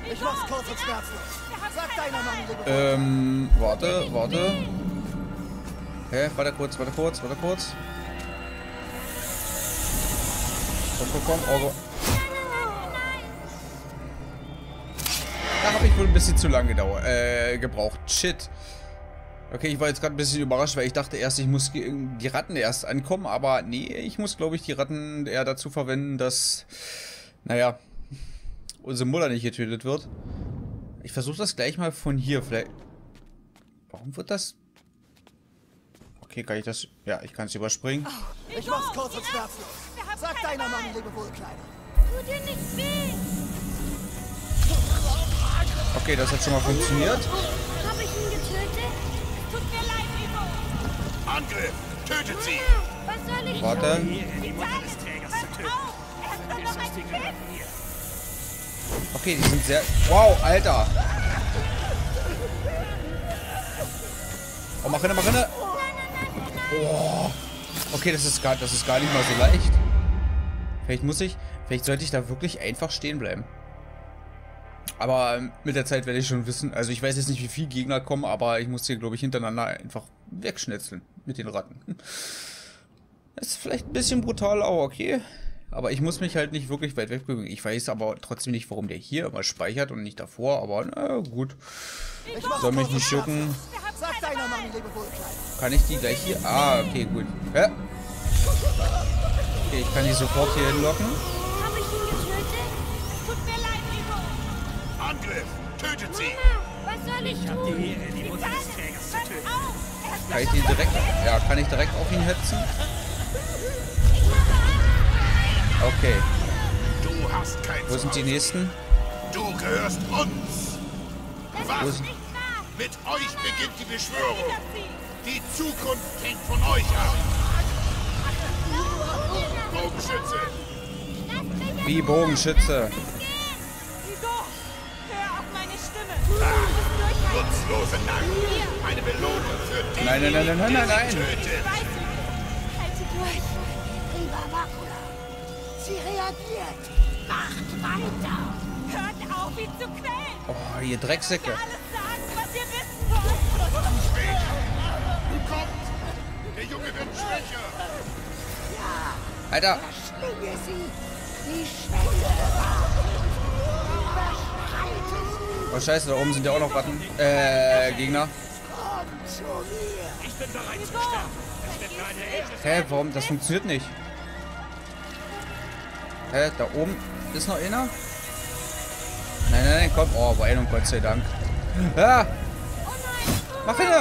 Ich mach's kurz und schmerzlos. Sag deiner Mann, Warte. Hä? Warte kurz. Komm. Oh. Da habe ich wohl ein bisschen zu lange gebraucht. Shit. Okay, ich war jetzt gerade ein bisschen überrascht, weil ich dachte erst, ich muss die Ratten erst ankommen, aber nee, ich muss, glaube ich, die Ratten eher dazu verwenden, dass, naja, unsere Mutter nicht getötet wird. Ich versuche das gleich mal von hier, vielleicht... Warum wird das... Okay, kann ich das... Ja, ich kann es überspringen. Ich mach's kurz und schmerzlos. Sag deiner Mann, Lebewohl, Kleiner. Tu dir nicht weh. Okay, das hat schon mal funktioniert. Hab ich ihn getötet? Tut mir leid, Ivo. Angriff! Tötet sie! Was soll ich Warte. tun? Die Mutter des Trägers zu töten. Er ist doch noch ein Kind. Okay, die sind sehr... Wow, Alter. Oh, mach rein. Oh. Okay, das ist gar nicht mal so leicht. Vielleicht sollte ich da wirklich einfach stehen bleiben. Aber mit der Zeit werde ich schon wissen, also ich weiß jetzt nicht, wie viele Gegner kommen, aber ich muss hier, glaube ich, hintereinander einfach wegschnetzeln mit den Ratten. Das ist vielleicht ein bisschen brutal, aber okay. Aber ich muss mich halt nicht wirklich weit weg bewegen. Ich weiß aber trotzdem nicht, warum der hier immer speichert und nicht davor, aber na gut. Soll mich nicht jucken. Sag deiner Mann, Lebewohl, Kleiner. Kann ich die gleich hier... Ah, okay, gut. Hä? Okay, ich kann die sofort hier hinlocken. Hab ich ihn getötet? Tut mir leid, Ivo. Angriff! Tötet sie! Was soll ich tun? Die Mutter des Trägers zu töten. Kann ich die direkt... Ja, kann ich direkt auf ihn hetzen? Okay. Du hast kein Wo sind die Zuhause. nächsten? Du gehörst uns! Wo Was? sind... Mit euch beginnt die Beschwörung! Die Zukunft hängt von euch ab! Bogenschütze! Wie Bogenschütze. Ivo, hör auf meine Stimme. Nutzlose Narren! Eine Belohnung für die, Nein. die Ich tötet! weiß nicht. Halte durch. Riva Vacula. Sie reagiert. Macht weiter. Hört auf, ihn zu quälen. Oh, ihr Drecksäcke. Alles sagen, was ihr wissen wollt. Spät! Nun kommt! Der Junge wird schwächer! Alter. Schlinge sie. Die Schwelle war. Überschreite sie. Oh, scheiße, da oben sind ja auch noch Ratten. Gegner. Komm zu mir. Ich bin bereit zu sterben! Es wird mir eine edle Hä, warum? Das funktioniert nicht. Hä, da oben ist noch einer? Nein, komm. Oh, Weilung, Gott sei Dank. Ah! Mach hin!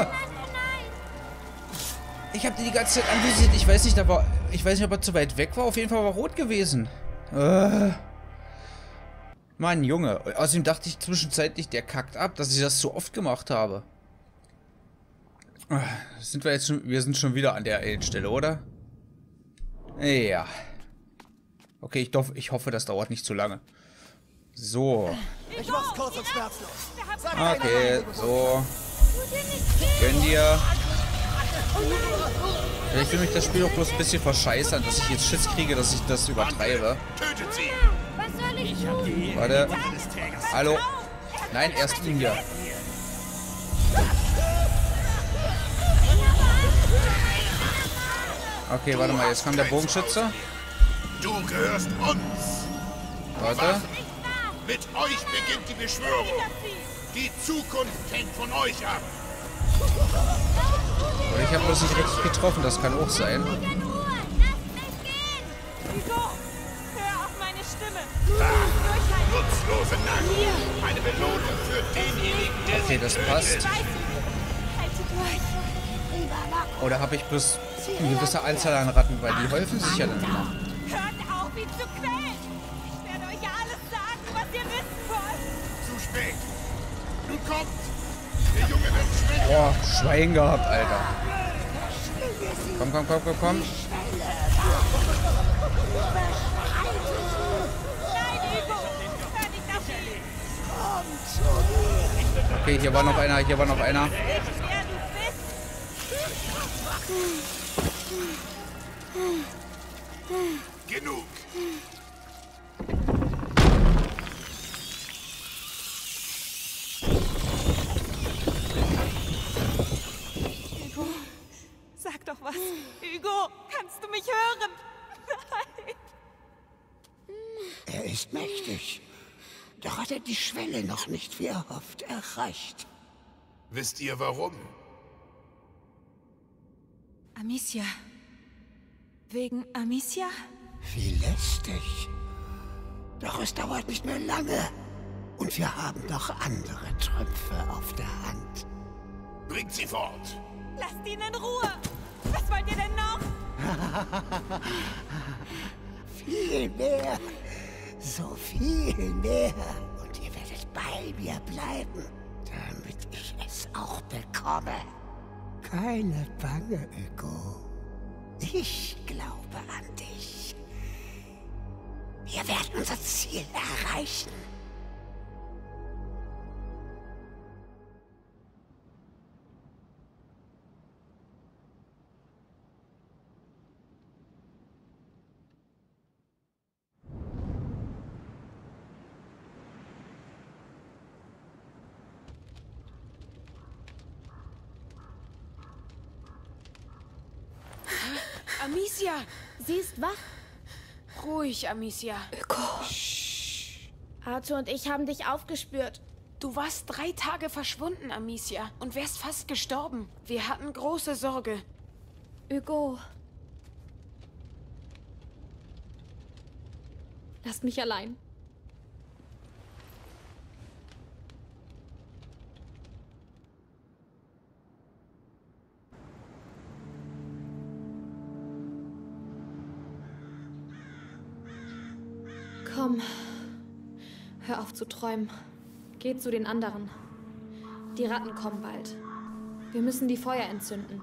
Ich habe die ganze Zeit anvisiert. Ich weiß nicht, ob er zu weit weg war. Auf jeden Fall war er rot gewesen. Mann, Junge. Außerdem dachte ich zwischenzeitlich, der kackt ab, dass ich das so oft gemacht habe. Wir sind schon wieder an der einen Stelle, oder? Ja. Okay, ich hoffe, das dauert nicht zu lange. So. Ich mach's kurz und schmerzlos. Sag Okay, so. Gönn dir. Vielleicht will mich das Spiel auch bloß ein bisschen verscheißern, dass ich jetzt Schiss kriege, dass ich das übertreibe. Tötet sie! Was soll ich tun? Warte. Hallo. Nein, erst ihn hier. Okay, warte mal, jetzt kommt der Bogenschütze. Du gehörst uns! Warte. Mit euch beginnt die Beschwörung! Die Zukunft hängt von euch ab! Oder ich habe bloß nicht richtig getroffen, das kann auch sein. Ivo, hör auf meine Stimme. Nutzlose Narren! Eine Belohnung für denjenigen, der Okay, das passt. Halte durch. Oder habe ich bloß eine gewisse Anzahl an Ratten, weil die häufen sich ja dann immer. Hört auf, ihn zu quälen. Ich werde euch ja alles sagen, was ihr wissen wollt. zu spät! Nun kommt! Der Junge wird schwächer! Boah, Schwein gehabt, Alter. Komm. Nein, Ivo, hör nicht auf ihn. Okay, hier war noch einer. Wer du bist. Genug! Was? Hugo, kannst du mich hören? Nein. Er ist mächtig. Doch hat er die Schwelle noch nicht wie erhofft erreicht. Wisst ihr warum? Amicia. Wegen Amicia? Wie lästig. Doch es dauert nicht mehr lange. Und wir haben noch andere Trümpfe auf der Hand. Bringt sie fort! Lasst ihn in Ruhe! Was wollt ihr denn noch? Viel mehr. So viel mehr. Und ihr werdet bei mir bleiben, damit ich es auch bekomme. Keine Bange, Hugo. Ich glaube an dich. Wir werden unser Ziel erreichen. Amicia! Sie ist wach. Ruhig, Amicia. Arthur und ich haben dich aufgespürt. Du warst 3 Tage verschwunden, Amicia, und wärst fast gestorben. Wir hatten große Sorge. Hugo. Lasst mich allein. Komm. Hör auf zu träumen. Geh zu den anderen. Die Ratten kommen bald. Wir müssen die Feuer entzünden.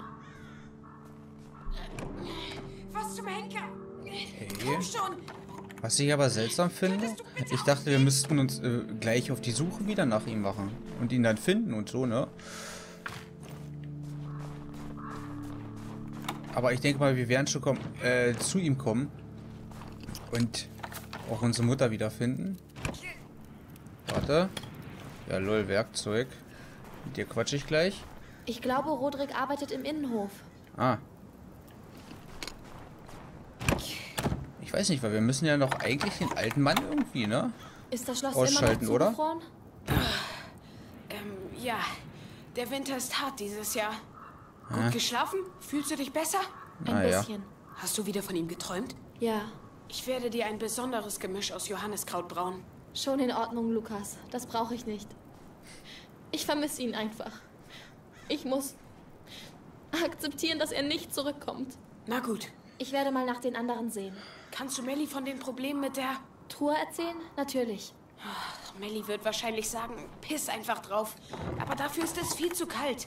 Was zum Henker? Okay. Komm schon! Was ich aber seltsam finde, ich dachte, wir müssten uns gleich auf die Suche wieder nach ihm machen. Und ihn dann finden und so, ne? Aber ich denke mal, wir werden schon zu ihm kommen. Und auch unsere Mutter wiederfinden. Warte. Ja, lol, Werkzeug. Mit dir quatsch ich gleich. Ich glaube, Rodrik arbeitet im Innenhof. Ah. Ich weiß nicht, weil wir müssen ja noch eigentlich den alten Mann irgendwie, ne? Ist das Schloss Ausschalten, immer noch oder? zugefroren? Ja. Der Winter ist hart dieses Jahr. Gut geschlafen? Fühlst du dich besser? Ein bisschen. Hast du wieder von ihm geträumt? Ja. Ich werde dir ein besonderes Gemisch aus Johanniskraut brauen. Schon in Ordnung, Lukas. Das brauche ich nicht. Ich vermisse ihn einfach. Ich muss akzeptieren, dass er nicht zurückkommt. Na gut. Ich werde mal nach den anderen sehen. Kannst du Melly von den Problemen mit der... Truhe erzählen? Natürlich. Melly wird wahrscheinlich sagen, piss einfach drauf. Aber dafür ist es viel zu kalt.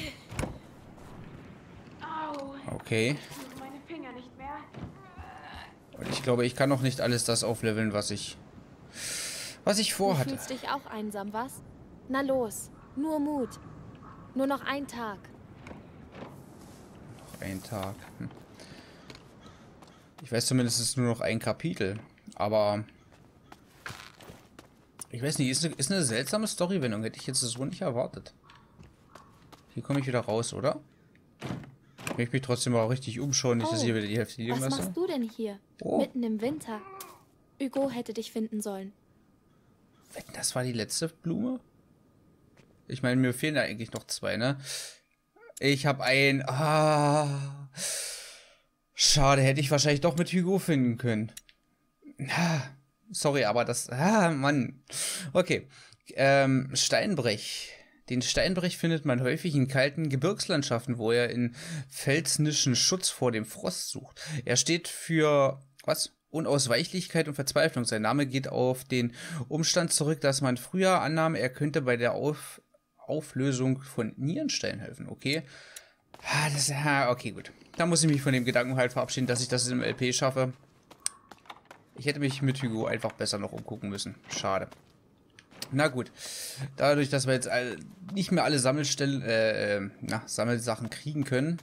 Au. Okay. Ich kriege meine Finger nicht mehr. Und ich glaube, ich kann noch nicht alles das aufleveln, was ich Du vorhatte. fühlst dich auch einsam, was? Na los. Nur Mut. Nur noch ein Tag. Ein Tag. Ich weiß zumindest, es ist nur noch ein Kapitel. Aber ich weiß nicht, ist eine seltsame Storywendung. Hätte ich jetzt so nicht erwartet. Hier komme ich wieder raus, oder? Ich möchte mich trotzdem mal richtig umschauen, nicht, dass ich hier wieder die Hälfte liegen Was lasse. machst du denn hier? Oh. Mitten im Winter. Hugo hätte dich finden sollen. Wetten, das war die letzte Blume? Ich meine, mir fehlen da eigentlich noch 2, ne? Ich habe ein... Schade, hätte ich wahrscheinlich doch mit Hugo finden können. Sorry, aber das... Mann. Okay. Steinbrech. Den Steinbrech findet man häufig in kalten Gebirgslandschaften, wo er in felsnischen Schutz vor dem Frost sucht. Er steht für... Was? Unausweichlichkeit und Verzweiflung. Sein Name geht auf den Umstand zurück, dass man früher annahm, er könnte bei der Auflösung von Nierensteinen helfen. Okay. Okay, gut. Da muss ich mich von dem Gedanken halt verabschieden, dass ich das im LP schaffe. Ich hätte mich mit Hugo einfach besser noch umgucken müssen. Schade. Na gut. Dadurch, dass wir jetzt nicht mehr alle Sammelsachen kriegen können,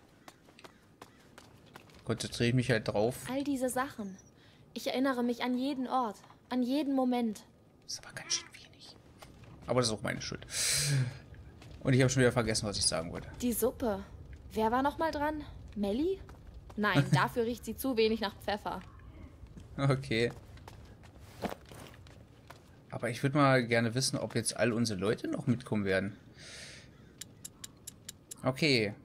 konzentriere ich mich halt drauf. All diese Sachen. Ich erinnere mich an jeden Ort, an jeden Moment. Das ist aber ganz schön wenig. Aber das ist auch meine Schuld. Und ich habe schon wieder vergessen, was ich sagen wollte. Die Suppe. Wer war noch mal dran? Melli? Nein, dafür riecht sie zu wenig nach Pfeffer. Okay. Aber ich würde mal gerne wissen, ob jetzt all unsere Leute noch mitkommen werden. Okay.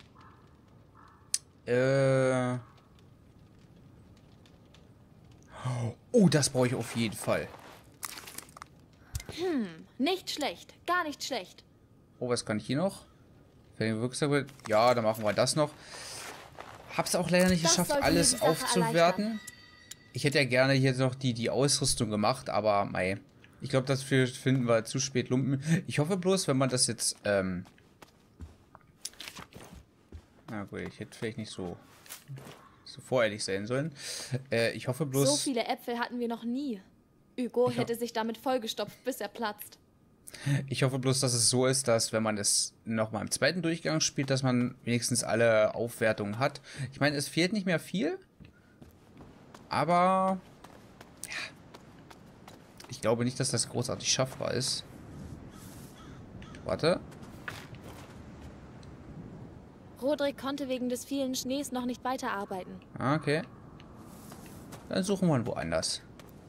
Oh, das brauche ich auf jeden Fall. Nicht schlecht. Gar nicht schlecht. Oh, was kann ich hier noch? Ja, dann machen wir das noch. Hab's auch leider nicht Das geschafft, sollte alles mir die Sache aufzuwerten. erleichtern. Ich hätte ja gerne hier noch die Ausrüstung gemacht, aber mei. Ich glaube, dafür finden wir zu spät Lumpen. Ich hoffe bloß, wenn man das jetzt, na gut, ich hätte vielleicht nicht so voreilig sein sollen. Ich hoffe bloß... So viele Äpfel hatten wir noch nie. Hugo hätte sich damit vollgestopft, bis er platzt. Ich hoffe bloß, dass es so ist, dass wenn man es nochmal im zweiten Durchgang spielt, dass man wenigstens alle Aufwertungen hat. Ich meine, es fehlt nicht mehr viel. Aber... ja. Ich glaube nicht, dass das großartig schaffbar ist. Warte. Rodrik konnte wegen des vielen Schnees noch nicht weiterarbeiten. Okay. Dann suchen wir ihn woanders.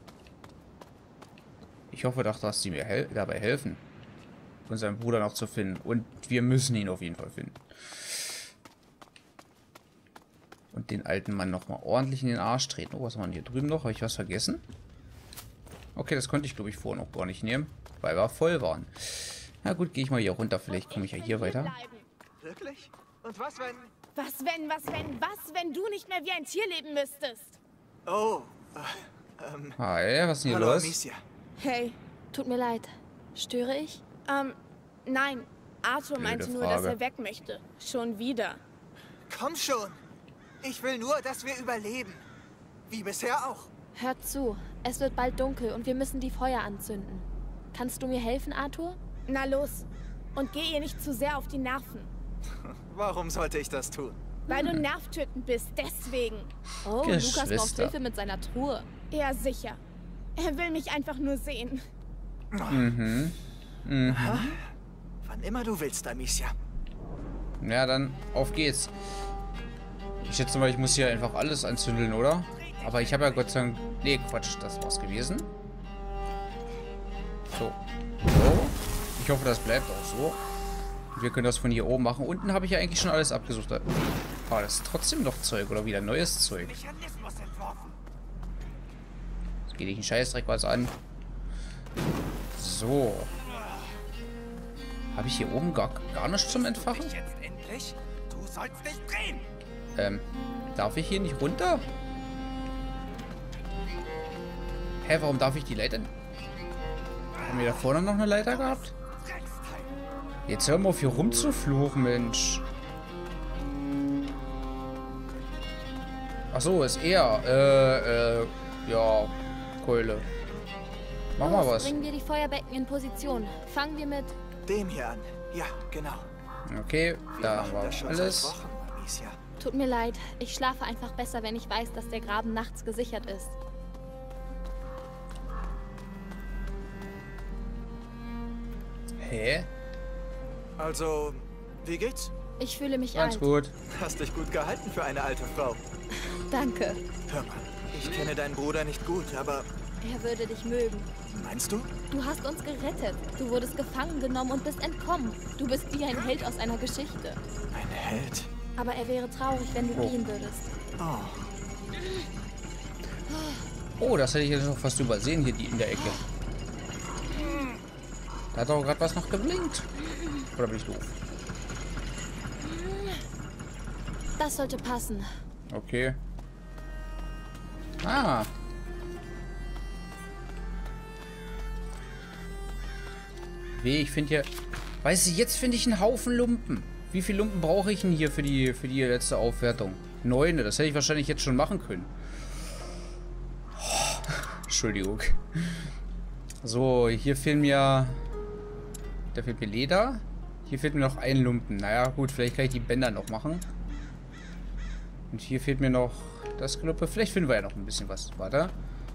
Ich hoffe doch, dass die mir dabei helfen, unseren Bruder noch zu finden. Und wir müssen ihn auf jeden Fall finden. Und den alten Mann nochmal ordentlich in den Arsch treten. Oh, was haben wir hier drüben noch? Habe ich was vergessen? Okay, das konnte ich, glaube ich, vorher noch gar nicht nehmen, weil wir voll waren. Na gut, gehe ich mal hier runter. Vielleicht komme ich ja hier weiter. Wirklich? Und was, wenn... Was, wenn du nicht mehr wie ein Tier leben müsstest? Oh, Hi, was ist denn hier hallo, los? Amicia. Hey, Tut mir leid. Störe ich? Nein. Arthur Blöde meinte nur, Frage. dass er weg möchte. Schon wieder. Komm schon. Ich will nur, dass wir überleben. Wie bisher auch. Hört zu. Es wird bald dunkel und wir müssen die Feuer anzünden. Kannst du mir helfen, Arthur? Na los. Und geh ihr nicht zu sehr auf die Nerven. Warum sollte ich das tun? Weil du nervtötend bist, deswegen. Oh, Lukas braucht Geschwister. Hilfe mit seiner Truhe. Ja, sicher. Er will mich einfach nur sehen. Mhm. Wann immer du willst, Amicia. Ja, dann auf geht's. Ich schätze mal, ich muss hier einfach alles anzündeln, oder? Aber ich habe ja Gott sei Dank... Nee, Quatsch, das war's gewesen. So. So. Ich hoffe, das bleibt auch so. Wir können das von hier oben machen. Unten habe ich ja eigentlich schon alles abgesucht. Aber das ist trotzdem noch Zeug oder wieder neues Zeug. Mechanismus entworfen. Das geht dich ein Scheißdreck was an. So. Habe ich hier oben gar nichts zum Entfachen? Jetzt endlich? Du sollst dich drehen. Darf ich hier nicht runter? Hä, warum darf ich die Leiter... Haben wir da vorne noch eine Leiter gehabt? Jetzt hör mal auf, hier rumzufluchen, Mensch. Ach so, ist er. Ja, Keule. Mach mal was. Bringen wir die Feuerbecken in Position. Fangen wir mit... Dem hier an. Ja, genau. Okay, da machen war das schon alles. seit Wochen, Amicia. Tut mir leid. Ich schlafe einfach besser, wenn ich weiß, dass der Graben nachts gesichert ist. Hä? Also, wie geht's? Ich fühle mich Ganz alt. gut. Hast dich gut gehalten für eine alte Frau. Danke. Hör mal, ich kenne deinen Bruder nicht gut, aber Er würde dich mögen. meinst du? Du hast uns gerettet. Du wurdest gefangen genommen und bist entkommen. Du bist wie ein Held aus einer Geschichte. Ein Held? Aber er wäre traurig, wenn du gehen würdest. Oh, Oh, das hätte ich jetzt noch fast übersehen, hier die in der Ecke. Da hat doch gerade was noch geblinkt. Oder bin ich doof? Das sollte passen. Okay. Ah. Weh, ich finde hier... Weißt du, jetzt finde ich einen Haufen Lumpen. Wie viele Lumpen brauche ich denn hier für die letzte Aufwertung? 9, das hätte ich wahrscheinlich jetzt schon machen können. Oh, Entschuldigung. So, hier fehlen mir... Da fehlt mir Leder. Hier fehlt mir noch ein Lumpen. Naja, gut, vielleicht kann ich die Bänder noch machen. Und hier fehlt mir noch das Geluppe. Vielleicht finden wir ja noch ein bisschen was. Warte.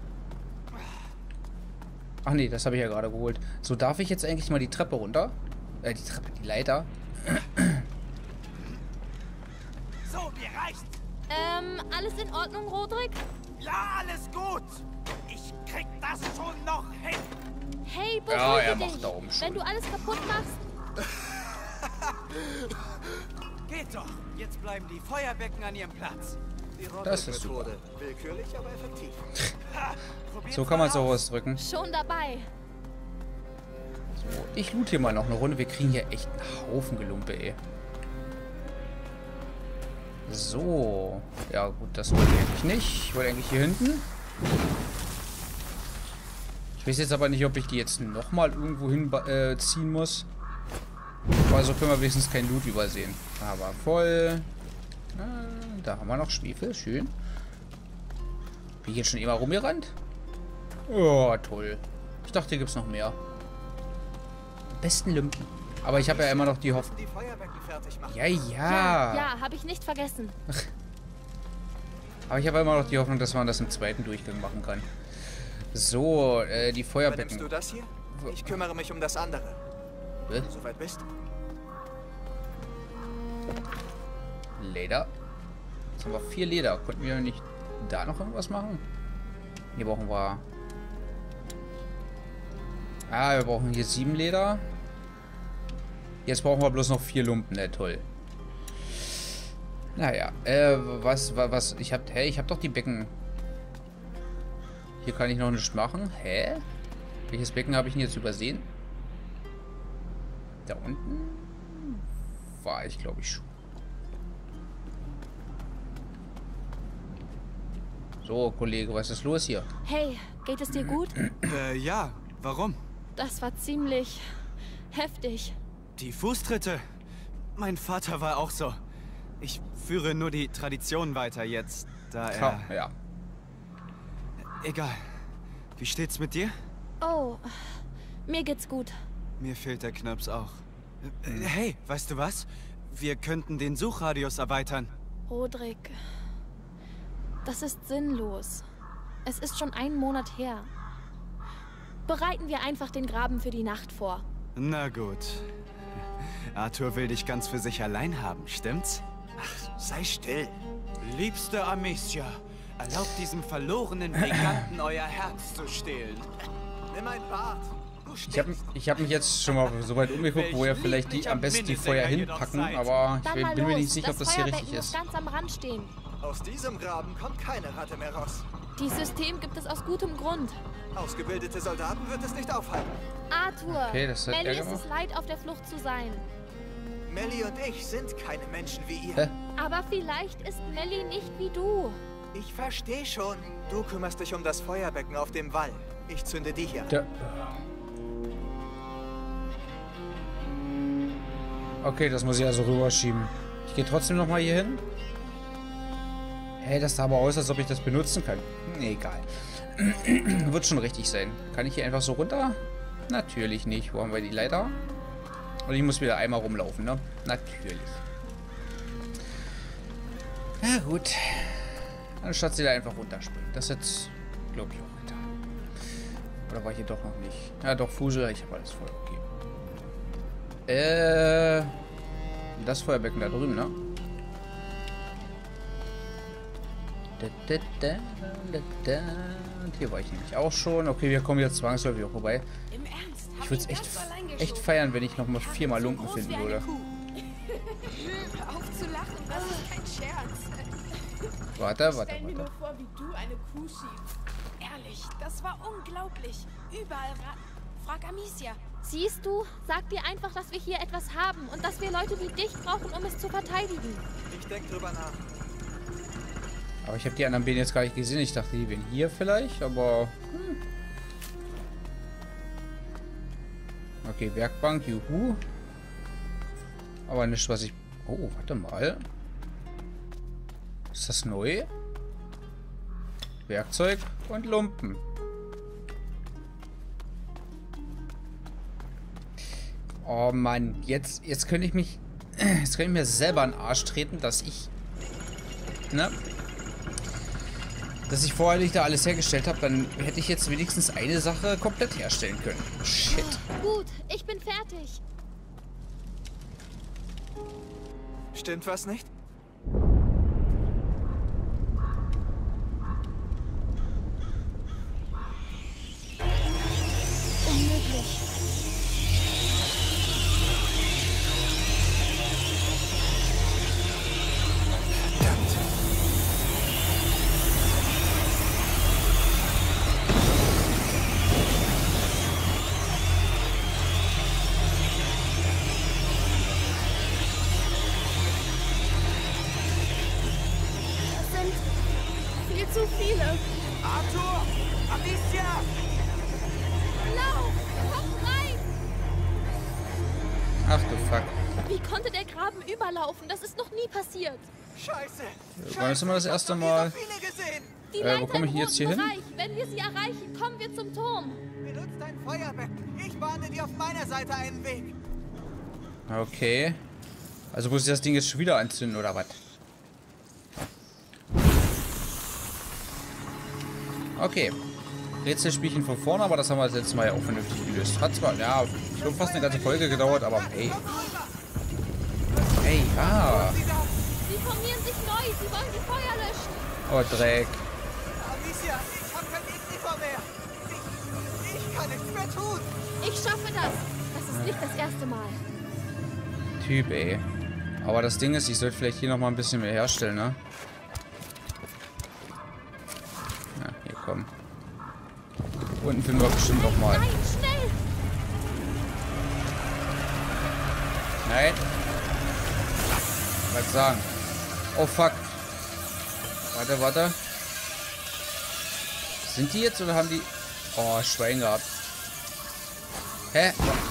Ach nee, das habe ich ja gerade geholt. So, darf ich jetzt eigentlich mal die Treppe runter? Die Leiter. so, so, mir reicht. Alles in Ordnung, Rodrik? Ja, alles gut. Ich krieg das schon noch hin. Hey, Ja, er beruhige macht dich. da oben schon. Wenn du alles kaputt machst, Geht doch. Jetzt bleiben die Feuerbecken an ihrem Platz. Die Das ist super. Methode. Willkürlich, aber effektiv. So kann man es auch ausdrücken. schon dabei. So, ich loot hier mal noch eine Runde. Wir kriegen hier echt einen Haufen Gelumpe, ey. So. Ja gut, das wollte ich eigentlich nicht. Ich wollte eigentlich hier hinten. Ich weiß jetzt aber nicht, ob ich die jetzt nochmal irgendwo hin ziehen muss. Aber so können wir wenigstens kein Loot übersehen. Aber voll. Da haben wir noch Schwefel. Schön. Bin ich jetzt schon immer rumgerannt? Oh, toll. Ich dachte, hier gibt es noch mehr. Am besten Lumpen. Aber ich habe ja immer noch die Hoffnung. Die Feuerbecken fertig machen. Ja. Ja, habe ich nicht vergessen. Aber ich habe immer noch die Hoffnung, dass man das im zweiten Durchgang machen kann. So, die Feuerbecken. Übernimmst du das hier? Ich kümmere mich um das andere. Wenn du soweit bist. Leder. Jetzt haben wir 4 Leder. Konnten wir nicht da noch irgendwas machen? Hier brauchen wir... wir brauchen hier 7 Leder. Jetzt brauchen wir bloß noch 4 Lumpen. Toll. Naja, was... Ich hab doch die Becken. Hier kann ich noch nichts machen. Hä? Welches Becken habe ich denn jetzt übersehen? Da unten war ich, glaube ich, schon. So, Kollege, was ist los hier? Hey, geht es dir gut? Ja, warum? Das war ziemlich heftig. Die Fußtritte. Mein Vater war auch so. Ich führe nur die Tradition weiter jetzt, da er... Ja. Egal. Wie steht's mit dir? Oh, mir geht's gut. Mir fehlt der Knirps auch. Hey, weißt du was? Wir könnten den Suchradius erweitern. Rodrik, das ist sinnlos. Es ist schon 1 Monat her. Bereiten wir einfach den Graben für die Nacht vor. Na gut. Arthur will dich ganz für sich allein haben, stimmt's? Ach, sei still. Liebste Amicia, erlaubt diesem verlorenen Briganten euer Herz zu stehlen. Nimm ein Bad. Du Ich hab mich jetzt schon mal so weit umgeguckt, wo ja vielleicht die am besten die Feuer hinpacken, aber Dann ich mal bin mir los. nicht sicher, ob das hier Feuerbecken richtig muss ist. ganz am Rand stehen. Aus diesem Graben kommt keine Ratte mehr raus. Dieses System gibt es aus gutem Grund. Ausgebildete Soldaten wird es nicht aufhalten. Arthur, Okay, das hat er Melly ist gemacht. es leid, auf der Flucht zu sein. Melly und ich sind keine Menschen wie ihr. Hä? Aber vielleicht ist Melly nicht wie du. Ich verstehe schon. Du kümmerst dich um das Feuerbecken auf dem Wall. Ich zünde die hier. Ja. Okay, das muss ich also rüberschieben. Ich gehe trotzdem noch mal hier hin. Hey, das sah aber aus, als ob ich das benutzen kann. Nee, egal. Wird schon richtig sein. Kann ich hier einfach so runter? Natürlich nicht. Wo haben wir die Leiter? Und ich muss wieder einmal rumlaufen, ne? Natürlich. Na gut. Anstatt sie da einfach runterspringen. Das jetzt, glaube ich, auch getan. Oder war hier doch noch nicht? Ja, doch, Fusel. Ich habe alles voll. Okay. Das Feuerbecken da drüben, ne? Und hier war ich nämlich auch schon. Okay, wir kommen jetzt zwangsläufig auch vorbei. Im Ernst? Ich würde es echt feiern, wenn ich noch mal 4 Mal Lumpen finden würde. Hör auf zu lachen, das ist kein Scherz. Warte. Stell mir nur vor, wie du eine Kuh schiebst. Ehrlich, das war unglaublich. Überall Ratten. Frag Amicia. Siehst du, sag dir einfach, dass wir hier etwas haben und dass wir Leute wie dich brauchen, um es zu verteidigen. Ich denke drüber nach. Aber ich habe die anderen Bienen jetzt gar nicht gesehen. Ich dachte, die wären hier vielleicht, aber... Okay, Werkbank, juhu. Aber nicht, was ich... Oh, warte mal. Ist das neu? Werkzeug und Lumpen. Oh Mann, jetzt könnte ich mich... Jetzt könnte ich mir selber in den Arsch treten, dass ich... Ne? Dass ich vorher nicht da alles hergestellt habe, dann hätte ich jetzt wenigstens eine Sache komplett herstellen können. Shit. Gut, ich bin fertig. Stimmt was nicht? Arthur! Amicia! Lauf! Komm rein! Ach du Fuck. Wie konnte der Graben überlaufen? Das ist noch nie passiert. Scheiße! Wann ist immer das erste Mal? Viele gesehen! Die Wo Leiter komme ich im jetzt hier roten hin? Bereich. Wenn wir sie erreichen, kommen wir zum Turm. Benutzt dein Feuerbecken. Ich bahne dir auf meiner Seite einen Weg. Okay. Also muss ich das Ding jetzt schon wieder anzünden, oder was? Okay. Rätselspielchen von vorne, aber das haben wir das letzte Mal ja auch vernünftig gelöst. Hat zwar, ja, schon fast eine ganze Folge gedauert, aber hey. Hey, ja. Sie formieren sich neu. Sie wollen die Feuer löschen. Oh, Dreck. Amicia, ich hab kein Ignitor mehr. Ich kann nichts mehr tun. Ich schaffe das. Das ist nicht das erste Mal. Typ, ey. Aber das Ding ist, ich sollte vielleicht hier nochmal ein bisschen mehr herstellen, ne? Ja, hier, komm. Unten finden wir bestimmt noch mal. Nein, schnell! Nein. Was sagen? Oh, fuck. Warte, warte. Sind die jetzt oder haben die... Oh, Schwein gehabt. Hä?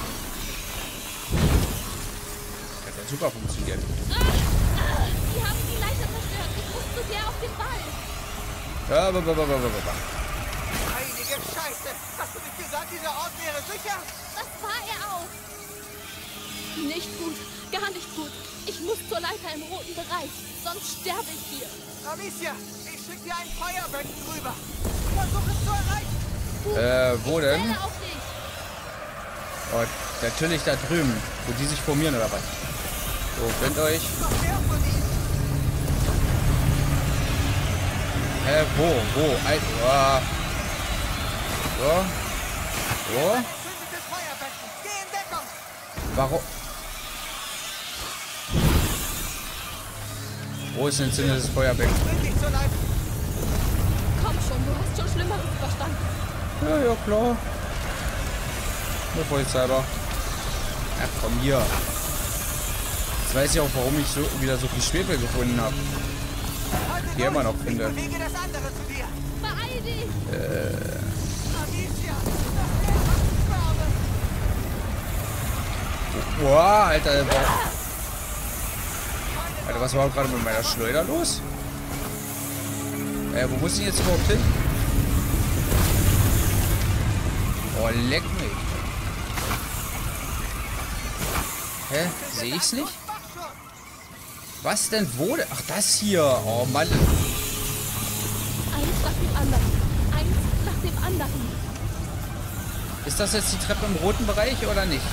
Das hat ja super funktioniert. Die haben die Leiter zerstört. Ich muss zu sehr auf den Ball. Ja, Heilige Scheiße! Hast du nicht gesagt, dieser Ort wäre sicher? Das war er auch. Nicht gut. Gar nicht gut. Ich muss zur Leiter im roten Bereich. Sonst sterbe ich hier. Amicia, ich schick dir ein Feuerbecken rüber. Versuch es zu erreichen. Wo denn? Zähle auf dich. Oh, natürlich da drüben, wo die sich formieren oder was? So, könnt euch. Noch mehr von ihnen. Wo? So. Zündetes Feuerbecken. Geh in Deckung. Warum? Wo ist ein entzündetes Feuerbecken? Bring dich zur Leiter. Komm schon, du hast schon Schlimmeres überstanden. Ja, klar. Nur vollzeiber. Ach, komm hier. Jetzt weiß ich auch, warum ich wieder so viel Schwefel gefunden habe. Hier immer noch finde. Ich bewege das andere zu dir. Beeil dich. Amicia, das Boah, Alter. Alter, was war gerade mit meiner Schleuder los? Wo muss ich jetzt überhaupt hin? Oh, leck mich. Hä? Sehe ich's nicht? Was denn? Wo denn? Ach, das hier. Oh, Mann. Eins nach dem anderen. Eins nach dem anderen. Ist das jetzt die Treppe im roten Bereich oder nicht?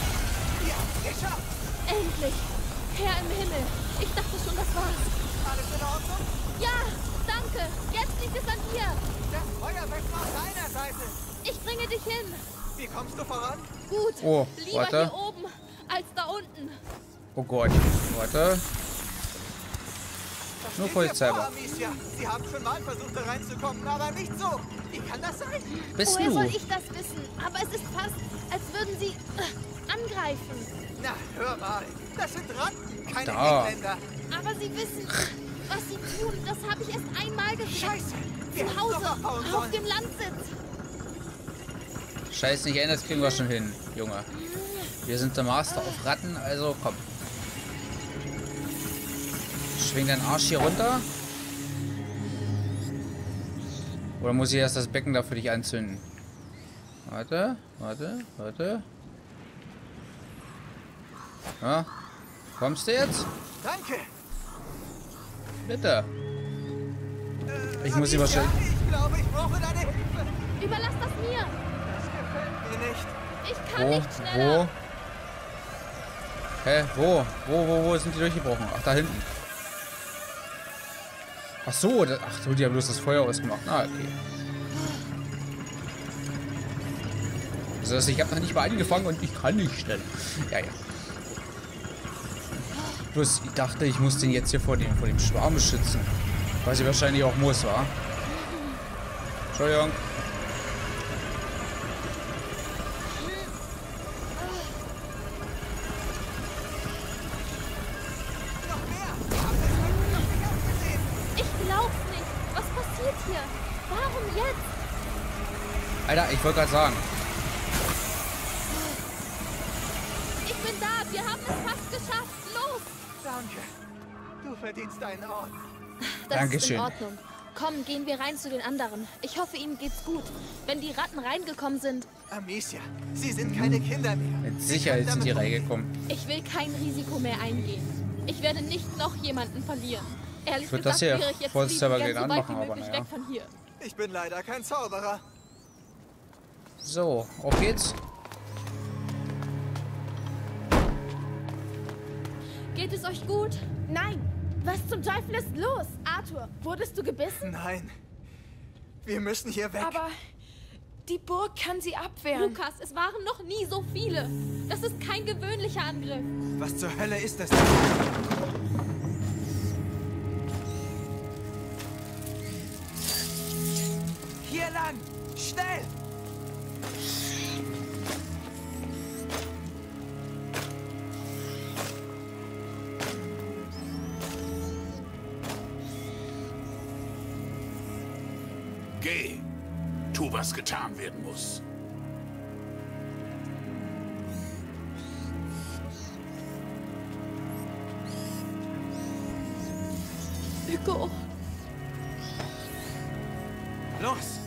Endlich. Herr im Himmel. Ich dachte schon, das war's. Alles in Ordnung? Ja, danke. Jetzt liegt es an dir. Das Feuerbecken auf deiner Seite. Ich bringe dich hin. Wie kommst du voran? Gut. Oh, Lieber warte. hier oben als da unten. Oh Gott. Warte. Das Nur steht dir Vollzeiber. vor, Amicia. Sie haben schon mal versucht, da reinzukommen, aber nicht so. Wie kann das sein? Bist Woher du? soll ich das wissen? Aber es ist fast, als würden sie angreifen. Na, hör mal. Das sind Ratten, keine Da. Engländer. Aber sie wissen, was sie tun. Das habe ich erst einmal gesehen. Scheiße. Wir Zu hätten Hause, doch abhauen auf sollen. dem Landsitz. Scheiß nicht, das kriegen wir schon hin, Junge. Wir sind der Master auf Ratten, also komm. Schwing deinen Arsch hier runter. Oder muss ich erst das Becken da für dich anzünden? Warte. Ja. Kommst du jetzt? Danke. Bitte. Ich muss sie Amicia, wahrscheinlich... ich glaube, ich brauche deine Hilfe. Überlass das mir. Das gefällt mir nicht. Ich kann Wo? nicht schneller. Hä? Wo sind die durchgebrochen? Ach, da hinten. Ach so, die haben bloß das Feuer ausgemacht. Ah, okay. Also, ich habe noch nicht mal angefangen und ich kann nicht schnell. Ja. Bloß, ich dachte, ich muss den jetzt hier vor dem Schwarm beschützen. Was ich wahrscheinlich auch muss, wa? Entschuldigung. Noch mehr. Wir haben das Becken noch nicht aufgesehen. Ich glaub's nicht. Was passiert hier? Alter, ich wollte gerade sagen. Ich bin da. Wir haben es fast geschafft. Los! Danke. Du verdienst einen Orden. Das Dankeschön. ist in Ordnung. Komm, gehen wir rein zu den anderen. Ich hoffe, ihnen geht's gut. Wenn die Ratten reingekommen sind... Amicia, sie sind keine Kinder mehr. Mit Sicherheit sind die reingekommen. Ich will kein Risiko mehr eingehen. Ich werde nicht noch jemanden verlieren. Ehrlich Ich würde gesagt das hier wäre ich jetzt voll liebend selber gern gegen so weit anmachen, wie aber möglich naja. weg von hier. Ich bin leider kein Zauberer. So, auf geht's. Geht es euch gut? Nein! Was zum Teufel ist los? Arthur, wurdest du gebissen? Nein. Wir müssen hier weg. Aber die Burg kann sie abwehren. Lukas, es waren noch nie so viele. Das ist kein gewöhnlicher Angriff. Was zur Hölle ist das? Hier lang! Schnell! Geh. Tu, was getan werden muss. Hugo. Los!